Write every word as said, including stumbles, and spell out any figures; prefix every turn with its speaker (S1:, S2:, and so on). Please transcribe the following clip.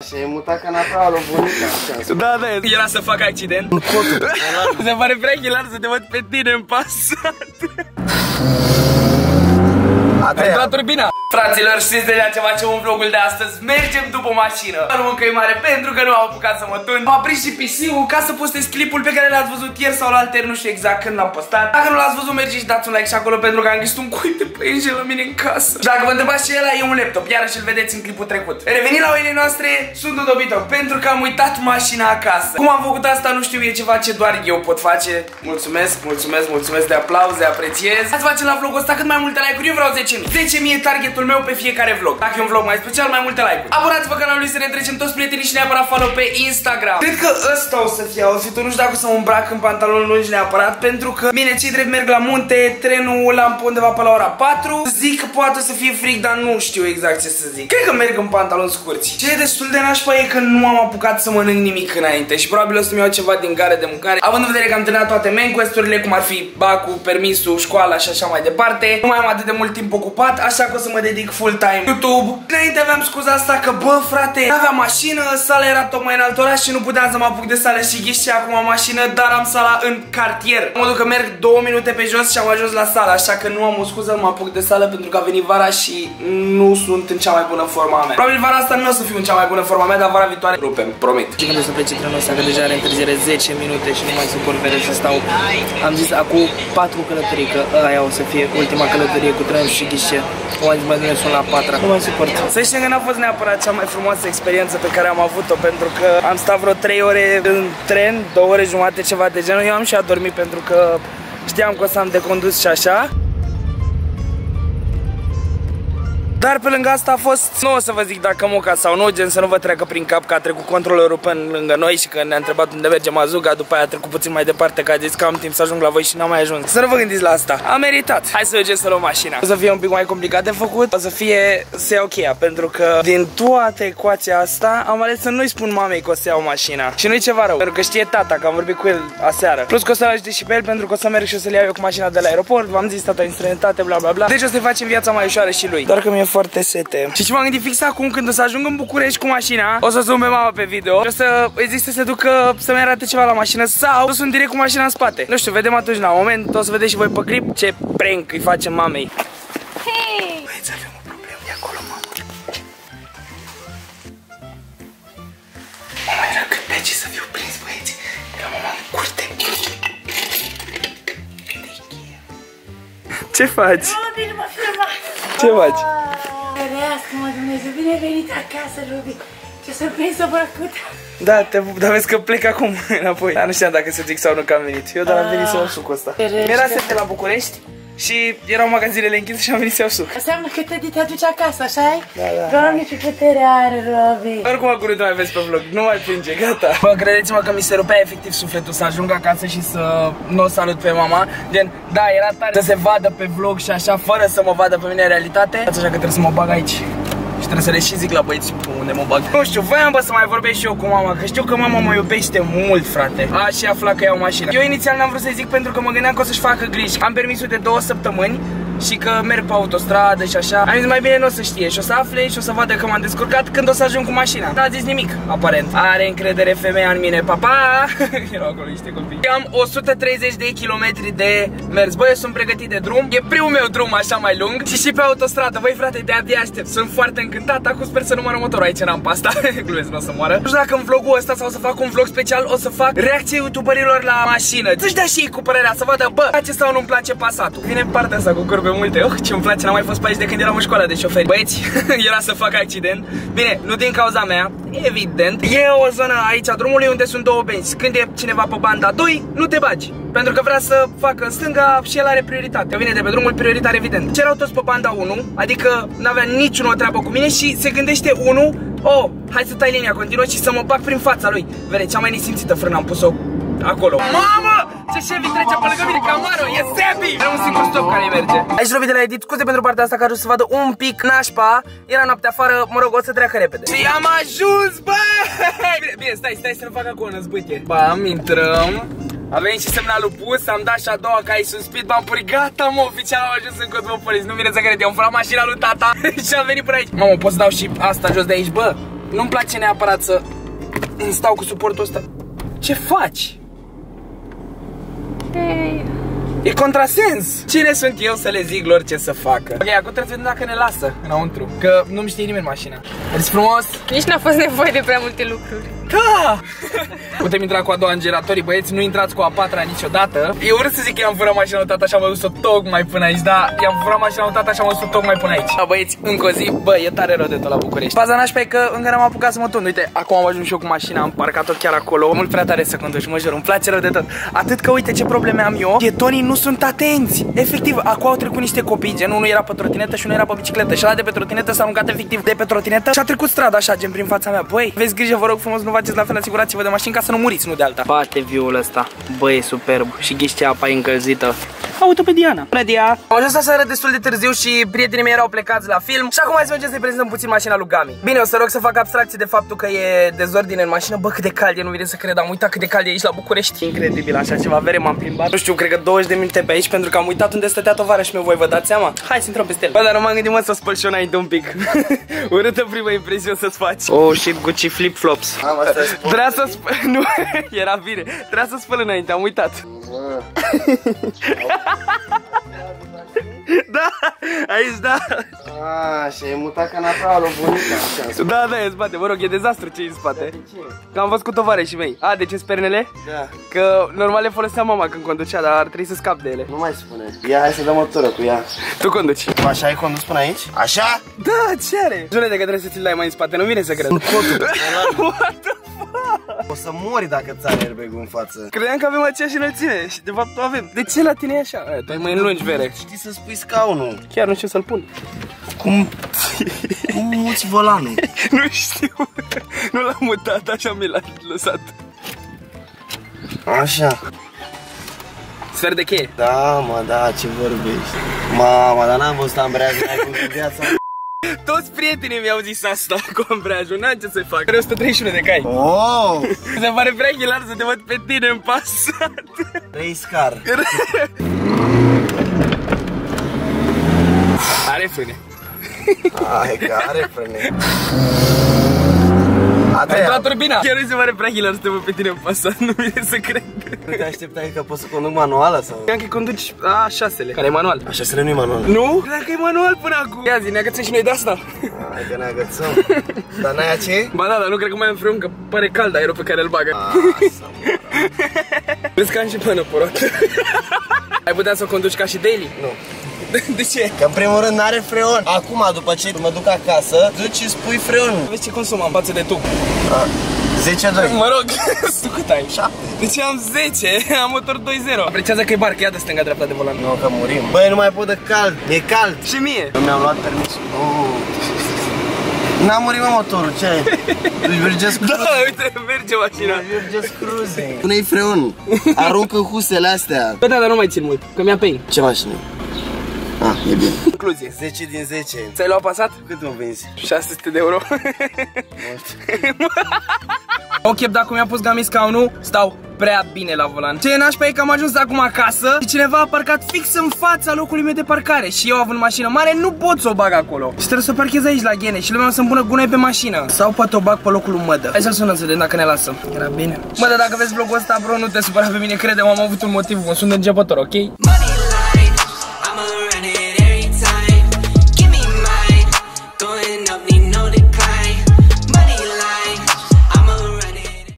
S1: Și ai mutat canapeaua lui bunica.
S2: Da, da, era să fac accident. Se pare prea hilar să te văd pe tine în Passat. Ai dat turbina. Fraților, știți deja ce facem în vlogul de astăzi? Mergem după mașină. Aruncă încă e mare pentru că nu am apucat să mă tund. Am aprins și P C-ul ca să postez clipul pe care l-ați văzut ieri sau la alter, nu știu exact când l-am postat. Dacă nu l-ați văzut, mergeți și dați un like și acolo pentru că am găsit un cuib de păienje la mine în casă. Și dacă vă întrebați ce e ăla, e un laptop, iarăși îl vedeți în clipul trecut. Revenind la oile noastre, sunt un dobitoc pentru că am uitat mașina acasă. Cum am făcut asta, nu știu, e ceva ce doar eu pot face. Mulțumesc, mulțumesc, mulțumesc de aplauze, apreciez. Ați face la vlogul ăsta cât mai multe like-uri, eu vreau zece mii. zece mii e targetul meu pe fiecare vlog. Dacă e un vlog mai special, mai multe like-uri. Abonați-vă canalului să ne trecem toți prietenii și neapărat follow pe Instagram. Cred că ăsta o să fie outfit-ul, nu știu dacă o să mă îmbrac în pantaloni lungi neapărat, pentru că, bine, cei drept merg la munte, trenul l-am pe undeva pe la ora patru. Zic că poate să fie frig, dar nu știu exact ce să zic. Cred că merg în pantaloni scurți. Ce e destul de nașpa e că nu am apucat să mănânc nimic înainte și probabil o să-mi iau ceva din gare de mâncare. Având în vedere că am terminat toate main quest-urile, cum ar fi bacul, permisul, școala și așa mai departe, nu mai am atât de mult timp ocupat, așa că o să mă dedic full time YouTube. Înainte aveam scuza asta că, bă, frate, n-aveam mașină, sala era tocmai în alt oraș și nu puteam să mă apuc de sală și ghiș și acum am mașină, dar am sala în cartier. În modul că merg două minute pe jos și am ajuns la sală, așa că nu am o scuză, mă apuc de sală pentru că a venit vara și nu sunt în cea mai bună forma mea. Probabil vara asta nu o să fiu în cea mai bună forma mea, dar vara viitoare rupem, promit. Și când o să plece trenul ăsta, că deja are întârziere zece minute și nu mai suport vere să stau. Am zis acum patru călătorii, că aia o să fie ultima călătorie cu trenul și ghișe. O am zis mai bine sunt la patra. Nu mai suport. Să știm că n-a fost neapărat cea mai frumoasă experiență pe care am avut-o, pentru că am stat vreo trei ore în tren, două ore jumate, ceva de genul. Eu am și adormit pentru că știam că o să am de condus și așa. Dar pe lângă asta a fost, nu o să vă zic dacă moca sau nu, gen să nu vă treacă prin cap că a trecut controllerul pe lângă noi și că ne-a întrebat unde merge Mazuga, după aia a trecut puțin mai departe că a zis că am timp să ajung la voi și n-am mai ajuns. Să nu vă gândiți la asta, a meritat. Hai să mergem să luăm mașina. O să fie un pic mai complicat de făcut, o să fie să iau cheia, pentru că din toată ecuația asta am ales să nu-i spun mamei că o să iau mașina. Și nu-i ceva rău, pentru că știe tata că am vorbit cu el aseară. Plus că o să-l ajute și pe el pentru că o să merg și o să-l iau eu cu mașina de la aeroport. V-am zis, tata în străinătate, bla bla bla. Deci o să-i facem viața mai ușoară și lui. Doar că mi-e foarte sete. Și ce m-am gândit fix acum, când o să ajung în București cu mașina, o să sun pe mama pe video și o să îi zic să se ducă să-mi arate ceva la mașină sau o să sun direct cu mașina în spate. Nu știu, vedem atunci la moment, o să vedeți și voi pe clip ce prank îi facem mamei. Hei! Băieți, avem o problemă de acolo, mamă. Mama era cât pe aici să fiu prins, băieți. Era mama în curte. Ce faci?
S3: Mama, bine mă filma.
S2: Ce faci?
S3: Ferească-mă, Dumnezeu, bine ai venit acasă, Rubi. Ce surprinsă făcut.
S2: Da, te pup, dar vezi că plec acum înapoi. Dar nu știam dacă să zic sau nu că am venit. Eu doar am venit să iau sucul ăsta. Mi-era sete la București și erau magazinele închise și am venit să iau suc.
S3: Înseamnă că te, te aduci acasă, așa-i?
S2: Da, da.
S3: Doamne, ce putere are, Rubi.
S2: Oricum acum nu mai vezi pe vlog, nu mai plânge, gata. Bă, credeți-mă că mi se rupea efectiv sufletul să ajung acasă și să nu o salut pe mama. Gen, da, era tare să se vadă pe vlog și așa, fără să mă vadă pe mine în realitate. Așa că trebuie să mă bag aici. Și trebuie să le și zic la băieți unde mă bag. Nu știu, voiam bă să mai vorbesc și eu cu mama, că știu că mama mă iubește mult, frate. A și afla că iau mașina. Eu inițial n-am vrut să-i zic pentru că mă gândeam că o să-și facă griji. Am permisul de două săptămâni și că merg pe autostradă și așa. Am zis mai bine nu o să știe și o să afle și o să vadă că m-am descurcat când o să ajung cu mașina. N-a zis nimic, aparent. Are încredere femeia în mine, papa. Erau acolo niște copii. Am o sută treizeci de kilometri de mers. Băi, eu sunt pregătit de drum. E primul meu drum așa mai lung și și pe autostradă. Băi, frate, de-abia aștept. Sunt foarte încântat. Acum sper să nu moară motorul aici în rampa asta. Glumesc, nu o să moară. Nu știu dacă în vlogul ăsta sau să fac un vlog special o să fac reacție youtuberilor la mașină. Să-și dea și ei cu părerea, să vadă, bă, place sau nu-mi place Passatul. Vine partea asta cu curbe multe. Oh, ce-mi place, n-am mai fost pe aici de când eram în școala de șoferi. Băieți, era să fac accident. Bine, nu din cauza mea, evident. E o zonă aici a drumului unde sunt două benzi. Când e cineva pe banda doi, nu te bagi, pentru că vrea să facă în stânga și el are prioritate. Vine de pe drumul prioritar, evident. Ce erau toți pe banda unu, adică n-avea niciunul o treabă cu mine și se gândește unu, oh, hai să tai linia continuă și să mă bag prin fața lui. Vede, cea mai nesimțită frână am pus-o acolo. Mamă! Ce Chevy trece pe lângă mine, Camaro, e Sebi! Era un singur stop care merge. Aici Robi de la edit, scuze pentru partea asta, că ajung să vadă un pic nașpa. Era noaptea afară, mă rog, o să treacă repede. Și am ajuns, bă! Bine, bine, stai, stai să nu fac acolo năzbâtie. Bam, intrăm. A venit și semnalul pus, am dat și a doua ca ai suspit, m-am purit, gata mă, oficial am ajuns în Cosmopolis. Nu vine să cred, eu am furat mașina lui tata și am venit până aici. Mamă, pot să dau și asta jos de aici, bă? Nu-mi place neapărat să stau cu suportul ăsta. Ce faci?
S3: Hey.
S2: E contrasens. Cine sunt eu să le zic lor ce să facă? Ok, acum trebuie să vedem dacă ne lasă înăuntru, că nu-mi știe nimeni mașina. Ești frumos?
S3: Nici n-a fost nevoie de prea multe lucruri.
S2: Da! Putem intra cu a doua în giratorii, băieți, nu intrați cu a patra niciodată. Eu urât să zic că i-am furat mașina lui tata și am adus-o tocmai până aici, da, i-am furat mașina lui tata și am adus-o tocmai până aici. Da, băieți, încă o zi, bă, e tare rău de tot la București. Faza nașpa e că încă n-am apucat să mă tund. Uite, acum am ajuns și eu cu mașina, am parcat-o chiar acolo. Mult prea tare să conduci, mă jur, îmi place rău de tot. Atât că uite ce probleme am eu, pietonii nu sunt atenți. Efectiv, acum au trecut niște copii, gen unul era pe trotinetă și unul era pe bicicletă. Și ăla de pe trotinetă s-a aruncat efectiv de pe trotinetă și a trecut strada așa, gen prin fața mea. Băi, aveți grijă, vă rog frumos, nu faceți la fel, asigurați-vă de mașini ca să nu muriți, nu de alta. Bate viul ăsta, băi, e superb. Și ghiși ce apa e încălzită. Uite pe Diana. Bună, Dia. Am ajuns aseară destul de târziu și prietenii mei erau plecați la film. Și acum hai să mergem să-i prezentăm puțin mașina lui Gami. Bine, o să rog să fac abstracție de faptul că e dezordine în mașină. Bă, cât de cald e, nu vine să cred. Am uitat cât de cald e aici la București. Incredibil, așa ceva vere m-am plimbat. Nu știu, cred că douăzeci de minute pe aici pentru că am uitat unde stătea tovarășul meu. Voi vă dați seama? Hai să intrăm peste el. Bă, dar nu m-am gândit, mă, să spăl și eu înainte un pic. Urâtă prima impresie o să-ți faci. Oh, shit, Gucci flip-flops.
S1: Am asta spun.
S2: Trebuia să spăl, nu, era bine. Trebuia să spăl înainte, am uitat. Da, aici da.
S1: Ah, și ai mutat canapeaua lui bunica.
S2: Da, da, e în spate, mă rog, e dezastru ce e în spate. Că am văzut cu tovarășii mei. A, de ce spernele?
S1: Da.
S2: Că normal le folosea mama când conducea, dar ar trebui să scap de ele.
S1: Nu mai spune. Ia, hai să dăm o tură cu ea.
S2: Tu conduci.
S1: Așa ai condus până aici? Așa?
S2: Da, ce are? Jure de că trebuie să ți-l dai mai în spate, nu vine să cred. What the fuck?
S1: O să mori dacă ți are airbag-ul în față.
S2: Credeam că avem aceeași înălțime și de fapt o avem. De ce la tine e așa? Aia, tu ai mâini lungi, vere.
S1: Știi să spui scaunul.
S2: Chiar nu știu să-l pun.
S1: Cum? Cum muți volanul?
S2: Nu știu. Nu l-am mutat, așa mi l-a lăsat.
S1: Așa.
S2: Sfer de cheie.
S1: Da, mă, da, ce vorbești. Mama, dar n-am văzut ambreiajul cu viața.
S2: Toți prietenii mi-au zis asta cu ambreiajul, n-am ce să-i fac. Are o sută treizeci și unu de cai.
S1: Oh!
S2: Se pare prea hilar să te văd pe tine în Passat.
S1: Race car.
S2: Are frâne.
S1: Ai, că are frâne.
S2: Ai dat turbina. Chiar nu se pare prea hilar să te văd pe tine în Passat, nu vine să cred.
S1: Nu te așteptai că poți să conduc manuală sau?
S2: Cream că conduci a șasele, care e manual.
S1: A șasele nu e manual.
S2: Nu? Cream că e manual până acum. Ia zi, ne agățăm și noi de asta.
S1: Hai că ne agățăm. Dar n-ai aceea?
S2: Ba da, dar nu cred că mai am freon, că pare cald aerul pe care îl bagă. Vezi că am și până porat. Ai putea să o conduci ca și daily?
S1: Nu.
S2: De, de ce?
S1: Că în primul rând n-are freon. Acum, după ce mă duc acasă, duci și spui freonul.
S2: Vezi ce consum am față de tu.
S1: zece doi.
S2: Mă rog, tu cât ai?
S1: șapte.
S2: De ce am zece? Am motor doi zero. Apreciază că e barcă, ia de stânga-dreapta de volan.
S1: Nu, că murim. Băi, nu mai pot de cald. E cald.
S2: Și mie.
S1: Nu mi-am luat permisul. Oh. N-am murit, mă, motorul, ce ai? Își merge cruising.
S2: Da, uite, merge mașina.
S1: Își merge cruising. Pune-i freonul. Aruncă husele astea.
S2: Bă, da, dar nu mai țin mult, că mi-a pe ei.
S1: Ce mașină? Ah, e bine.
S2: Concluzie.
S1: zece din zece.
S2: Ți-ai luat Passat?
S1: Cât o vinzi?
S2: șase sute de euro. Ok, dacă mi-a pus Gami scaunul, stau prea bine la volan. Ce e nașpa e că am ajuns acum acasă și cineva a parcat fix în fața locului meu de parcare. Și eu, având mașină mare, nu pot să o bag acolo. Și trebuie să o parchez aici la Ghene și lumea o să-mi pună gunoi pe mașină. Sau poate o bag pe locul lui Mădă. Hai să-l sunăm să vedem dacă ne lasă. Era bine. Mădă, dacă vezi vlogul ăsta, bro, nu te supăra pe mine, crede-mă, am avut un motiv, mă sun de începător, ok?